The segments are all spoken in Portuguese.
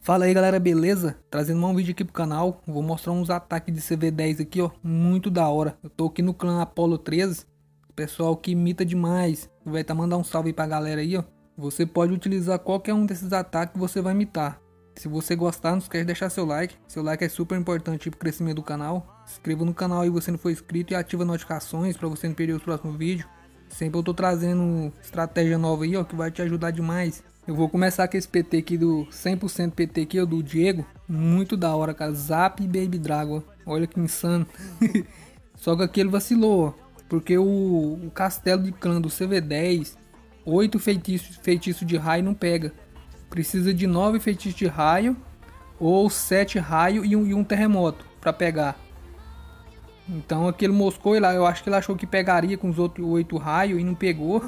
Fala aí galera, beleza? Trazendo mais um vídeo aqui pro canal. Vou mostrar uns ataques de CV10 aqui, ó. Muito da hora. Eu tô aqui no clã Apollo 13. Pessoal que imita demais. Vai mandar um salve aí pra galera aí, ó. Você pode utilizar qualquer um desses ataques que você vai imitar. Se você gostar, não esquece de deixar seu like. Seu like é super importante pro crescimento do canal. Se inscreva no canal aí se você não for inscrito e ativa as notificações pra você não perder os próximos vídeos. Sempre eu tô trazendo estratégia nova aí, ó, que vai te ajudar demais. Eu vou começar com esse PT aqui do 100% PT aqui, ó, do Diego. Muito da hora, cara. Zap Baby Dragon. Olha que insano. Só que aqui ele vacilou, ó. Porque o castelo de clã do CV10, 8 feitiços de raio não pega. Precisa de 9 feitiços de raio ou 7 raio e um terremoto pra pegar. Então aquele moscou lá, eu acho que ele achou que pegaria com os outros 8 raios e não pegou.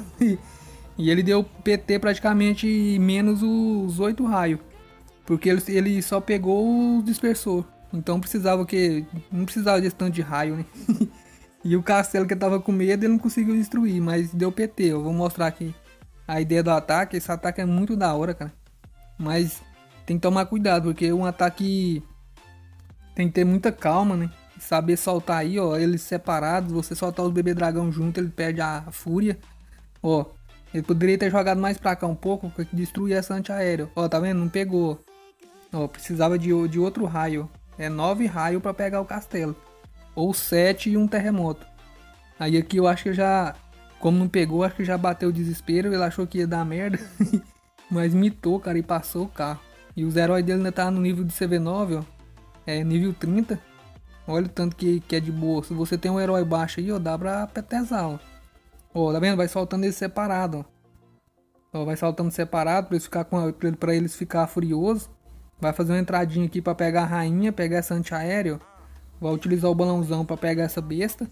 E ele deu PT praticamente menos os 8 raios. Porque ele só pegou o dispersor. Então precisava que. Não precisava desse tanto de raio, né? E o castelo que tava com medo ele não conseguiu destruir, mas deu PT. Eu vou mostrar aqui a ideia do ataque. Esse ataque é muito da hora, cara. Mas tem que tomar cuidado, porque é um ataque tem que ter muita calma, né? Saber soltar aí, ó, eles separados. Você soltar os bebê dragão junto, ele perde a fúria. Ó, ele poderia ter jogado mais pra cá um pouco, pra destruir essa antiaéreo. Ó, tá vendo? Não pegou. Ó, precisava de outro raio. É 9 raios pra pegar o castelo. Ou 7 e um terremoto. Aí aqui eu acho que já... Como não pegou, acho que já bateu o desespero. Ele achou que ia dar merda. Mas mitou, cara, e passou o carro. E os heróis dele ainda tá no nível de CV9, ó. É nível 30. Olha o tanto que é de boa. Se você tem um herói baixo aí, ó, dá pra petezar, ó. Ó, tá vendo? Vai soltando eles separado, ó. Ó, vai soltando separado pra eles ficar furiosos. Vai fazer uma entradinha aqui pra pegar a rainha, pegar essa antiaéreo. Vai utilizar o balãozão pra pegar essa besta.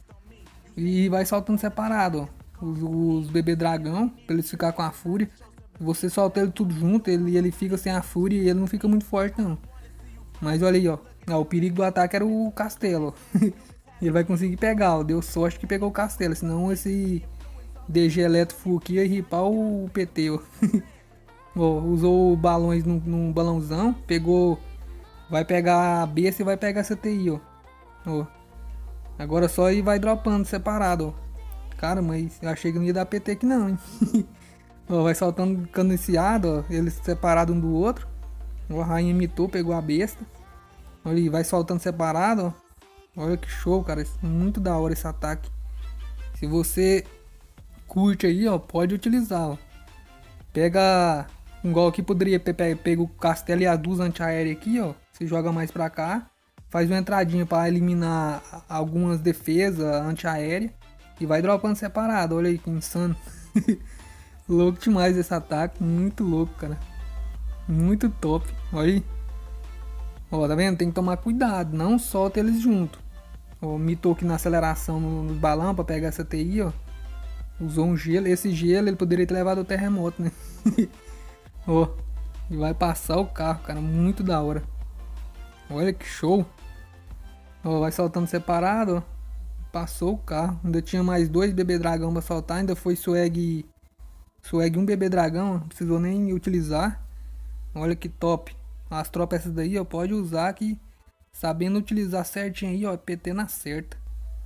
E vai soltando separado, ó. Os bebê dragão, pra eles ficar com a fúria. Você solta ele tudo junto, ele fica sem a fúria e ele não fica muito forte não. Mas olha aí, ó. O perigo do ataque era o castelo, ó. Ele vai conseguir pegar, ó. Deu sorte que pegou o castelo, senão esse DG elétrico aqui ia ripar o PT, ó. Ó, usou balões num balãozão, pegou, vai pegar a besta e vai pegar essa TI, ó. Ó. Agora só aí vai dropando separado, ó. Cara, mas eu achei que não ia dar PT aqui não, hein. Ó, vai soltando cadenciado, ó, eles separados um do outro. O rainha imitou, pegou a besta. Olha aí, vai soltando separado, ó. Olha que show, cara. Muito da hora esse ataque. Se você curte aí, ó, pode utilizar, ó. Pega igual aqui, poderia pegar o castelo e as duas antiaéreas aqui, ó. Você joga mais pra cá. Faz uma entradinha pra eliminar algumas defesas antiaéreas. E vai dropando separado. Olha aí que insano. Louco demais esse ataque. Muito louco, cara. Muito top. Olha aí. Ó, tá vendo? Tem que tomar cuidado. Não solta eles junto. Ó, mitou aqui na aceleração no balão pra pegar essa TI, ó. Usou um gelo. Esse gelo ele poderia ter levado o terremoto, né? Ó. E vai passar o carro, cara. Muito da hora. Olha que show. Ó, vai soltando separado, ó. Passou o carro. Ainda tinha mais 2 bebê dragão pra soltar. Ainda foi swag um bebê dragão. Não precisou nem utilizar. Olha que top. As tropas essas daí, ó, pode usar que sabendo utilizar certinho aí, ó, PT na certa.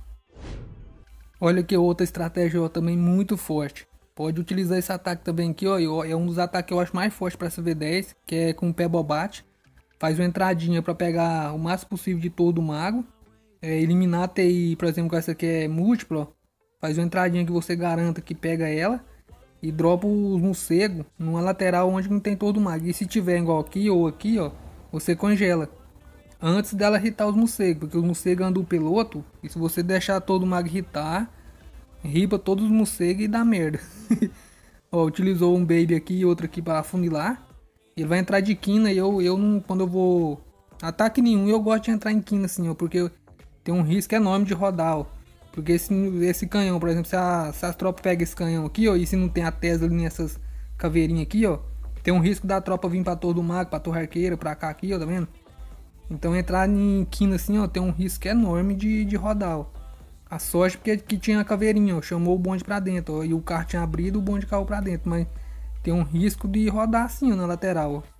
Olha que outra estratégia, ó, também muito forte. Pode utilizar esse ataque também aqui, ó, é um dos ataques que eu acho mais forte para essa V10, que é com o pé bobate. Faz uma entradinha para pegar o máximo possível de todo o mago. Eliminar a TI, por exemplo, com essa aqui é múltipla, ó. Faz uma entradinha que você garanta que pega ela. E dropa os morcegos numa lateral onde não tem todo o mago. E se tiver igual aqui ou aqui, ó, você congela. Antes dela irritar os morcegos. Porque os morcegos andam o piloto. E se você deixar todo o mago irritar, ripa todos os morcegos e dá merda. Ó, utilizou um baby aqui e outro aqui para afunilar. Ele vai entrar de quina e eu não, quando eu vou ataque nenhum, eu gosto de entrar em quina assim, ó. Porque tem um risco enorme de rodar, ó. Porque esse canhão, por exemplo, se as tropas pegam esse canhão aqui, ó, e se não tem a Tesla nessas caveirinhas aqui, ó, tem um risco da tropa vir pra torre do mago, pra torre arqueira, pra cá aqui, ó, tá vendo? Então entrar em quina assim, ó, tem um risco enorme de rodar, ó. A sorte porque que tinha a caveirinha, ó, chamou o bonde pra dentro, ó, e o carro tinha abrido, o bonde caiu pra dentro, mas tem um risco de rodar assim, ó, na lateral, ó.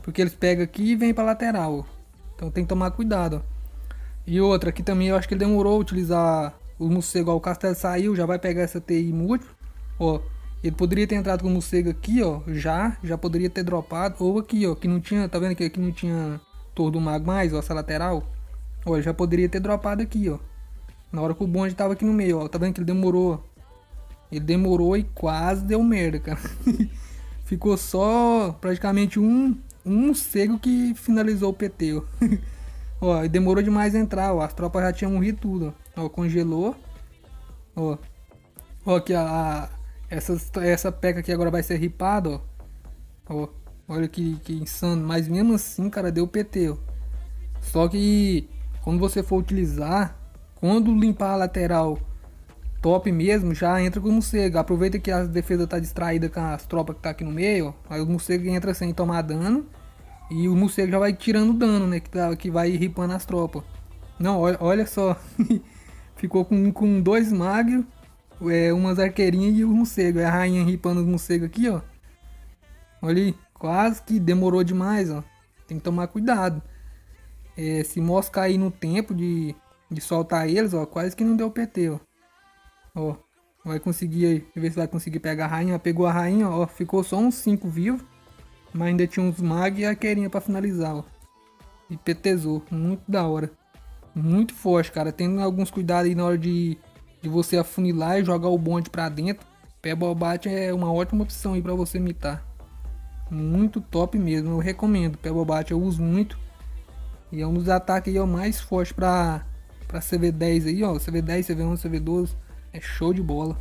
Porque eles pegam aqui e vêm pra lateral, ó. Então tem que tomar cuidado, ó. E outra, aqui também eu acho que ele demorou a utilizar o morcego, ó. O Castelo saiu, já vai pegar essa TI múltipla, ó. Ele poderia ter entrado com o morcego aqui, ó. Já poderia ter dropado. Ou aqui, ó, que não tinha, tá vendo que aqui não tinha torre do mago mais, ó, essa lateral. Ó, ele já poderia ter dropado aqui, ó. Na hora que o bonde tava aqui no meio, ó. Tá vendo que ele demorou, ó. Ele demorou e quase deu merda, cara. Ficou só praticamente um morcego que finalizou o PT, ó. Ó, e demorou demais a entrar, ó. As tropas já tinham morrido tudo, ó. Ó, congelou. Ó. Ó, aqui essa peca aqui agora vai ser ripada, ó. Ó. Olha que insano. Mas mesmo assim, cara, deu PT, ó. Só que quando você for utilizar, quando limpar a lateral top mesmo, já entra com o morcego. Aproveita que a defesa tá distraída com as tropas que tá aqui no meio, ó. Aí o morcego entra sem tomar dano. E o morcego já vai tirando dano, né? Que vai ripando as tropas. Não, olha só. Ficou com dois magos, umas arqueirinhas e o morcego. É a rainha ripando os morcegos aqui, ó. Olha aí, quase que demorou demais, ó. Tem que tomar cuidado. Se moscar aí no tempo de soltar eles, ó, quase que não deu PT, ó. Ó, vai conseguir aí, ver se vai conseguir pegar a rainha. Pegou a rainha, ó, ficou só uns 5 vivos. Mas ainda tinha uns mag e a arqueirinha pra finalizar, ó. E PTzou, muito da hora. Muito forte, cara. Tendo alguns cuidados aí na hora de você afunilar e jogar o bonde pra dentro. Pebble-Bat é uma ótima opção aí pra você mitar. Muito top mesmo, eu recomendo. Pebble-Bat eu uso muito. E é um dos ataques aí, ó, mais forte pra CV10 aí, ó. CV10, CV11, CV12. É show de bola.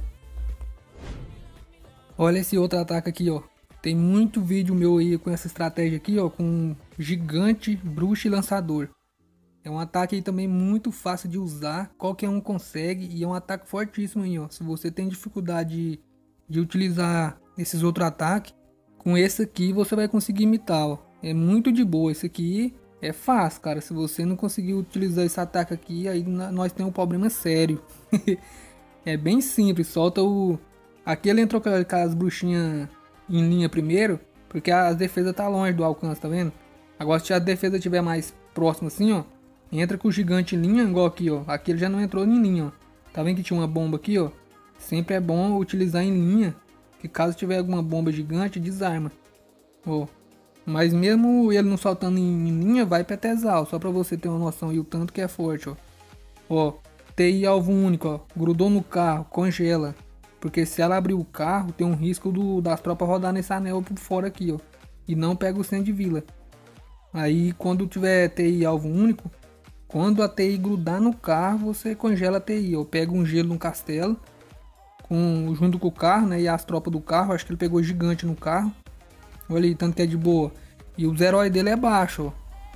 Olha esse outro ataque aqui, ó. Tem muito vídeo meu aí com essa estratégia aqui, ó. Com gigante, bruxa e lançador. É um ataque aí também muito fácil de usar. Qualquer um consegue. E é um ataque fortíssimo aí, ó. Se você tem dificuldade de utilizar esses outros ataques, com esse aqui você vai conseguir imitar, ó. É muito de boa. Esse aqui é fácil, cara. Se você não conseguir utilizar esse ataque aqui, aí nós temos um problema sério. É bem simples, solta o... Aqui ele entrou com as bruxinhas em linha primeiro, porque a defesa tá longe do alcance, tá vendo? Agora se a defesa estiver mais próxima assim, ó, entra com o gigante em linha, igual aqui, ó. Aqui ele já não entrou em linha, ó. Tá vendo que tinha uma bomba aqui, ó? Sempre é bom utilizar em linha, que caso tiver alguma bomba gigante, desarma. Ó. Mas mesmo ele não soltando em linha, vai PTzar, só pra você ter uma noção e o tanto que é forte, ó. Ó. TI alvo único, ó. Grudou no carro, congela. Porque se ela abrir o carro, tem um risco das tropas rodar nesse anel por fora aqui, ó. E não pega o centro de vila. Aí quando tiver TI alvo único, quando a TI grudar no carro, você congela a TI, ó. Pega um gelo no castelo, junto com o carro, né? E as tropas do carro, acho que ele pegou gigante no carro. Olha aí, tanto que é de boa. E os heróis dele é baixo, ó.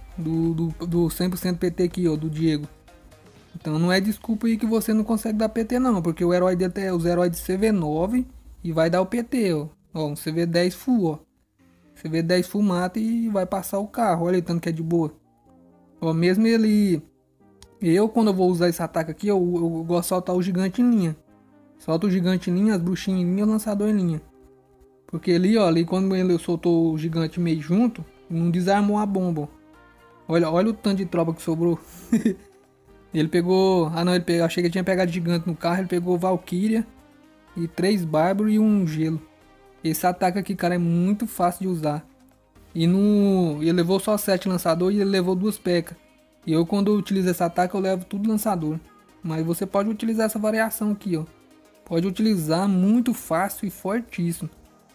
Do 100% PT aqui, ó, do Diego. Então não é desculpa aí que você não consegue dar PT não, porque o herói dele é os heróis de CV9 e vai dar o PT, ó. Ó, um CV10 full, ó. CV10 full mata e vai passar o carro, olha aí tanto que é de boa. Ó, mesmo ele... quando eu vou usar esse ataque aqui, eu gosto de soltar o gigante em linha. Solta o gigante em linha, as bruxinhas em linha e o lançador em linha. Porque ali, ó, ali quando ele soltou o gigante meio junto, não desarmou a bomba. Olha o tanto de tropa que sobrou. Ele pegou... Ah não, achei que ele tinha pegado gigante no carro. Ele pegou Valkyria e 3 bárbaros e um gelo. Esse ataque aqui, cara, é muito fácil de usar. Ele levou só 7 lançador e ele levou 2 P.E.K.K.A. E eu quando eu utilizo esse ataque eu levo tudo lançador. Mas você pode utilizar essa variação aqui, ó. Pode utilizar muito fácil e fortíssimo.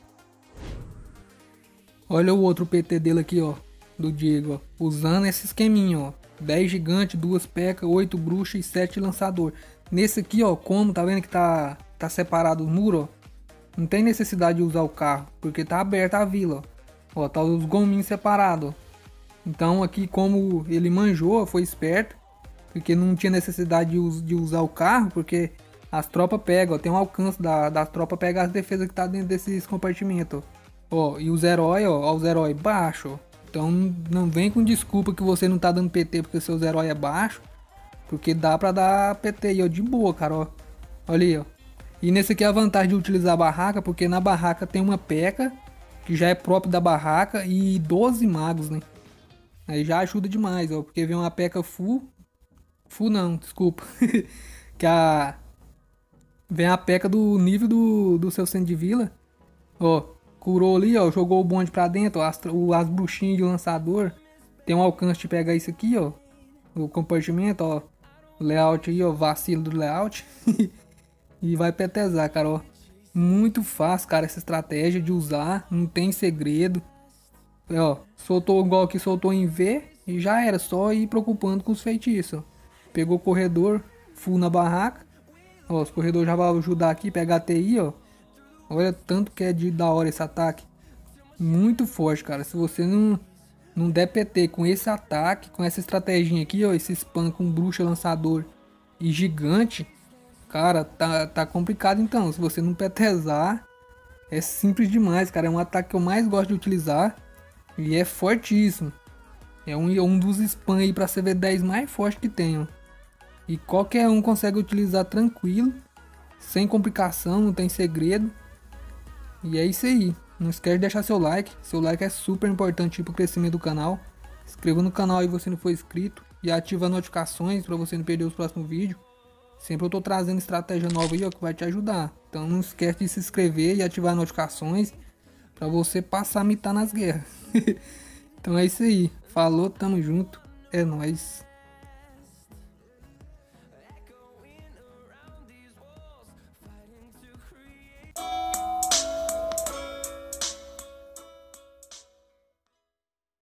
Olha o outro PT dele aqui, ó. Do Diego, ó. Usando esse esqueminha, ó. 10 gigante, 2 P.E.K.K.A, 8 bruxa e 7 lançador. Nesse aqui, ó, como tá vendo que tá separado o muro, ó. Não tem necessidade de usar o carro, porque tá aberta a vila, ó. Ó, tá os gominhos separados, ó. Então aqui como ele manjou, foi esperto, porque não tinha necessidade de usar o carro, porque as tropas pegam, ó. Tem um alcance das tropas pegar as defesas que tá dentro desses compartimentos, ó. Ó, e os heróis, ó, os heróis baixos, ó. Então não vem com desculpa que você não tá dando PT porque seus heróis é baixo. Porque dá pra dar PT aí, ó, de boa, cara, ó. Olha aí, ó. E nesse aqui é a vantagem de utilizar a barraca, porque na barraca tem uma P.E.K.K.A que já é próprio da barraca, e 12 magos, né? Aí já ajuda demais, ó, porque vem uma P.E.K.K.A full. Full não, desculpa. que a Vem a P.E.K.K.A do nível do seu centro de vila. Ó, curou ali, ó, jogou o bonde pra dentro, ó, as bruxinhas de lançador. Tem um alcance de pegar isso aqui, ó. O compartimento, ó. O layout aí, ó, vacilo do layout. E vai petezar, cara, ó. Muito fácil, cara, essa estratégia de usar. Não tem segredo. Ó, soltou igual que soltou em V. E já era, só ir preocupando com os feitiços, ó. Pegou o corredor, full na barraca. Ó, os corredores já vão ajudar aqui, pegar a TI, ó. Olha tanto que é de da hora esse ataque. Muito forte, cara. Se você não der PT com esse ataque, com essa estratégia aqui, ó. Esse spam com bruxa, lançador e gigante. Cara, tá complicado então. Se você não petezar, é simples demais, cara. É um ataque que eu mais gosto de utilizar. E é fortíssimo. É um dos spam aí pra CV10 mais forte que tem, ó. E qualquer um consegue utilizar tranquilo. Sem complicação, não tem segredo. E é isso aí. Não esquece de deixar seu like. Seu like é super importante para o crescimento do canal. Se inscreva no canal aí se você não for inscrito. E ativa as notificações para você não perder os próximos vídeos. Sempre eu tô trazendo estratégia nova aí, ó, que vai te ajudar. Então não esquece de se inscrever e ativar as notificações para você passar a mitar nas guerras. Então é isso aí. Falou, tamo junto. É nóis.